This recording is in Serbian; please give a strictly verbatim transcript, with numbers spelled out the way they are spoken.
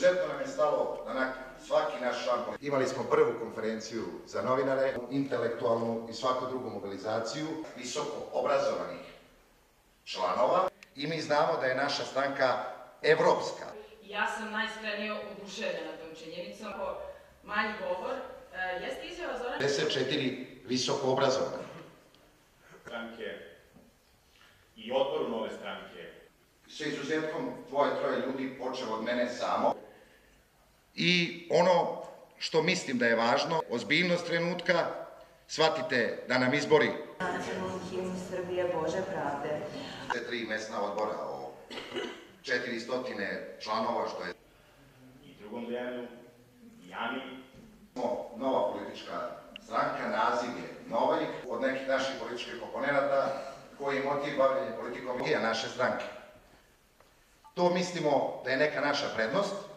Izuzetno nam je stalo da svaki naš član... Imali smo prvu konferenciju za novinare, intelektualnu i svaku drugu mobilizaciju visoko obrazovanih članova i mi znamo da je naša stranka evropska. Ja sam najiskrenije oduševljena tom činjenicom. Manji govor, jeste izjava Zorana? pedeset četiri visoko obrazovane. Stranke i odboru nove stranke. Sa izuzetkom dvoje, troje ljudi, počeo od mene samo. I ono što mislim da je važno, ozbiljnost trenutka, shvatite da nam izbori nacionalnu himnu Srbije Bože pravde. Tri mesna odbora o četiri stotine članova, što je... I drugom dejanu, i Ani. Nova politička stranka, naziv je novaj, od nekih naših političkih komponenata, koji je motiv bavljenja politikom je naše stranke. To mislimo da je neka naša prednost.